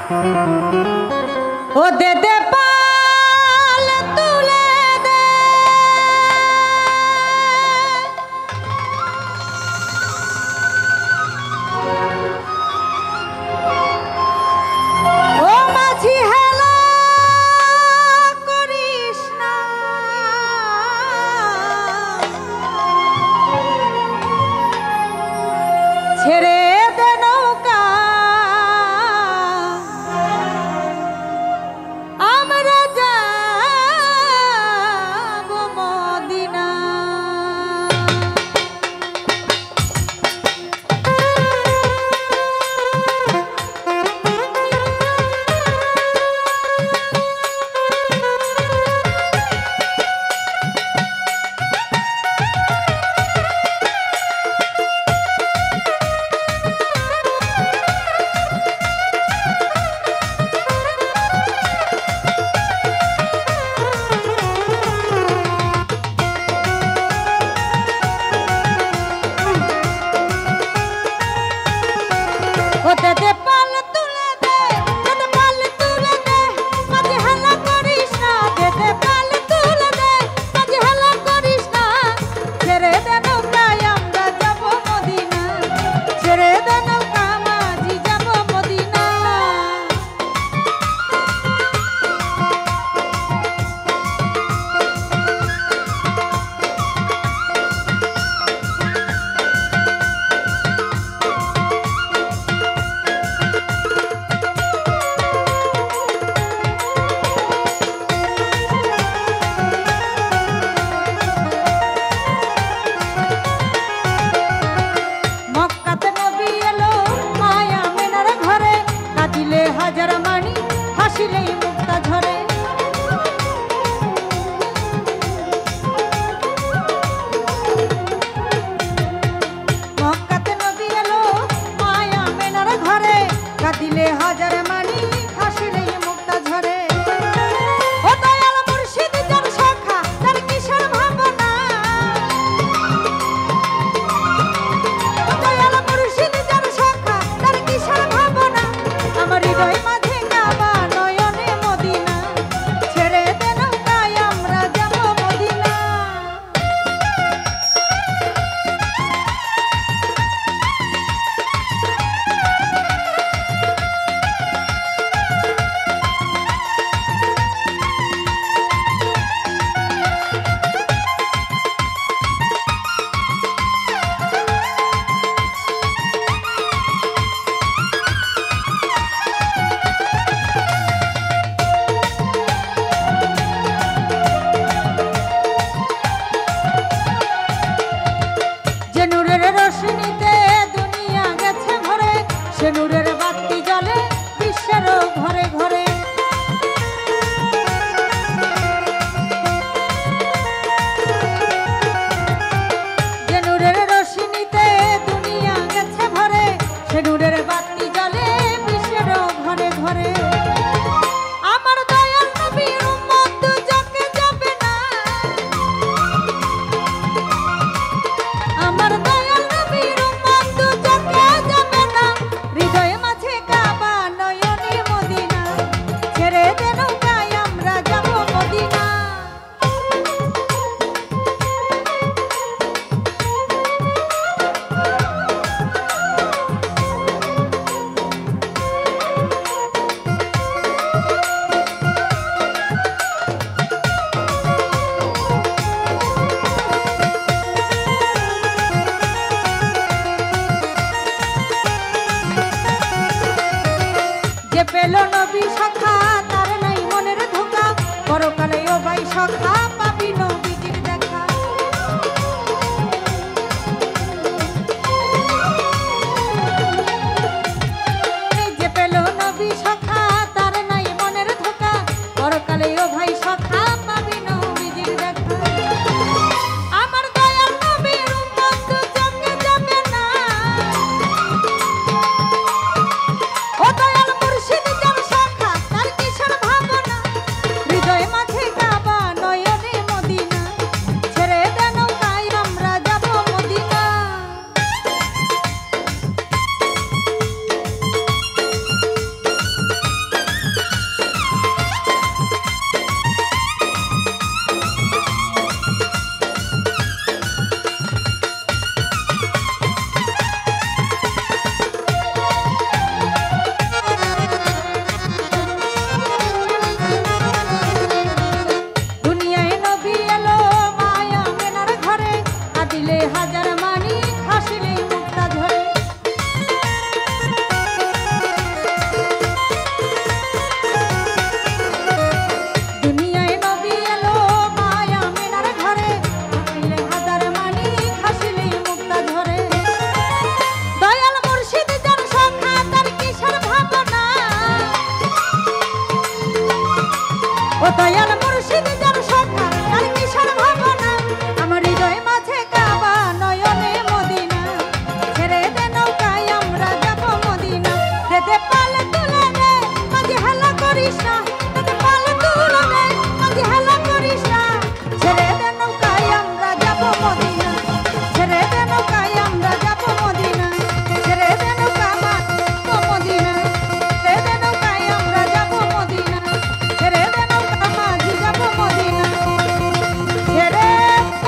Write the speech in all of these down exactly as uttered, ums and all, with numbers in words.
ও দে দে পাল তুলে দে ও মাঝি হেলা করিস না ছেড়ে দে নৌকা আমরা যাব মদিনা। ও দে দে পাল তুলে দে দে দে পাল তুলে দে মাঝি হেলা করিস না দে দে পাল তুলে দে মাঝি হেলা করিস না ছেড়ে দে নৌকা আমরা যাব মদিনা ছেড়ে দে নৌকা মাঝি যাব মদিনা। মক্কাতে নবী এলো মায়া মেনার ঘরে কাঁদিলে হাজার মানি হাসিলেই মুক্তা ঝরে। মক্কাতে নবী এলো মায়া মেনার ঘরে কাঁদিলে হাজার মানি হাসিলেই মুক্তা ঝরে। ও দয়াল মুর্শিদ যার সখা তার কিসের ভাবনা ও দয়াল মুর্শিদ যার সখা তার কিসের ভাবনা আমার হৃদয় মাঝে কাবা নয়নে মদিনা ছেড়ে দে নৌকায় আমরা যাব মদিনা। যে নূরের রোশনীতে দুনিয়া গেছে ভরে সে নূরের বাতি জ্বলে বিশ্বের ঘরে ঘরে। যে নূরের রোশনীতে দুনিয়া গেছে ভরে সে নূরের বাতি জ্বলে বিশ্বের ঘরে ঘরে। আমার দয়াল নবীর উম্মত দুজকে যাবে না আমার দয়াল নবীর উম্মত দুজকে যাবে না হৃদয় মাঝে কাবা নয়নে মদিনা ছেড়ে দে নৌকায় আমরা যাব মদিনা। যে পেল নবী সখা তার নাই মনের ধোকা পরকালে ও ভাই সখা পাবি নবীজির দেখা। এই যে পেল নবী সখা তার নাই মনের ধোকা পরকালে ও ভাই সখা পাবি নবীজির দেখা। আমার দয়াল নবীর উম্মত দুজকে যাবে না ও দয়াল মুর্শিদ যার সখা তার কি ও দয়াল মুর্শিদ যার সরকার তার কিশোর ভাবনা আমার হৃদয় মাঝে কাবা নয়নে মদিনা ছেড়ে দে নৌকায় আমরা যাব মদিনা দে দে পাল তুলে দে মাঝে হেলা করিস না দে দে পাল তুলে দে মাঝে হেলা করিস না ছেড়ে দে নৌকায় আমরা যাব মদিনা ছেড়ে দে নৌকায় আমরা যাব মদিনা ছেড়ে দে নৌকা মাঝ মদিনা ছেড়ে দে নৌকায় আমরা যাব মদিনা ছেড়ে দে নৌকা মাঝ যাব মদিনা ছেড়ে দে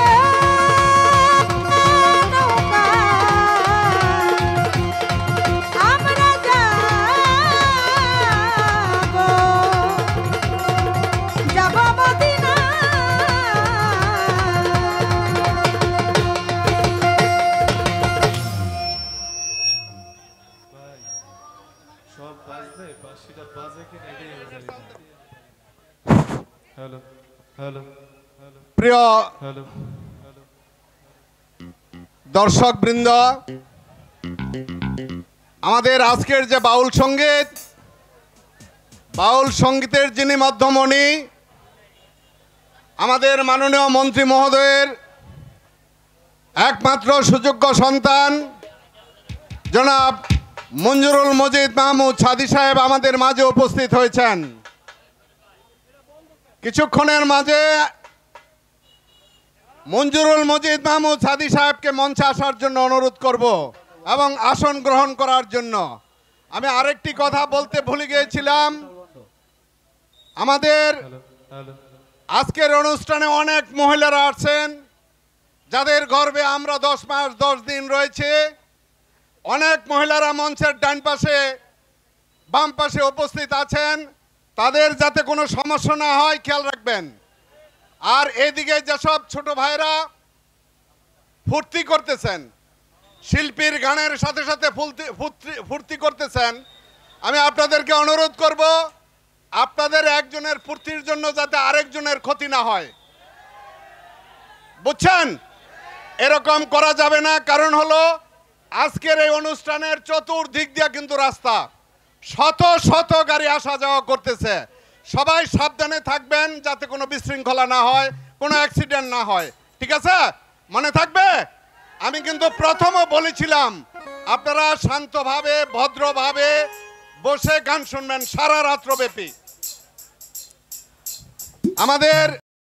নৌকা আমরা যাব যাব মদিনা ভাই সব বাজবে বাঁশিটা বাজে কিনা এটাই আমি জানি না হ্যালো হ্যালো হ্যালো প্রিয় হ্যালো হ্যালো দর্শকবৃন্দ, আমাদের আজকের যে বাউল সঙ্গীত, বাউল সঙ্গীতের যিনি মধ্যমণি, আমাদের মাননীয় মন্ত্রী মহোদয়ের একমাত্র সুযোগ্য সন্তান জনাব মঞ্জুরুল মজিদ মাহমুদ সাদি সাহেব আমাদের মাঝে উপস্থিত হয়েছেন। কিছুক্ষণের মাঝে মঞ্জুরুল মজিদ মাহমুদ সাদি সাহেবকে মঞ্চে আসার জন্য অনুরোধ করব এবং আসন গ্রহণ করার জন্য। আমি আরেকটি কথা বলতে ভুলে গিয়েছিলাম, আমাদের হ্যালো হ্যালো আজকের অনুষ্ঠানে অনেক মহিলারা আছেন যাদের গর্ভে আমরা দশ মাস দশ দিন রয়েছে। অনেক মহিলারা মঞ্চের ডান পাশে বাম পাশে উপস্থিত আছেন, তাদের যাতে কোনো সমস্যা না হয় খেয়াল রাখবেন। আর এদিকে যেসব ছোট ভাইরা ফুর্তি করতেছেন, শিল্পীর গানের সাথে সাথে ফুলতি ফুর্তি ফুর্তি করতেছেন, আমি আপনাদেরকে অনুরোধ করব আপনাদের একজনের ফুর্তির জন্য যাতে আরেকজনের ক্ষতি না হয়, বুঝছেন? এরকম করা যাবে না। কারণ হলো আজকের এই অনুষ্ঠানের চতুর্দিক দিয়ে কিন্তু রাস্তা, শত শত গাড়ি আসা যাওয়া করতেছে। সবাই সাবধানে থাকবেন যাতে কোনো বিশৃঙ্খলা না হয়, কোনো অ্যাক্সিডেন্ট না হয়, ঠিক আছে? মনে থাকবে? আমি কিন্তু প্রথমও বলেছিলাম আপনারা শান্তভাবে ভদ্রভাবে বসে গান শুনবেন সারা রাত্রব্যাপী। আমাদের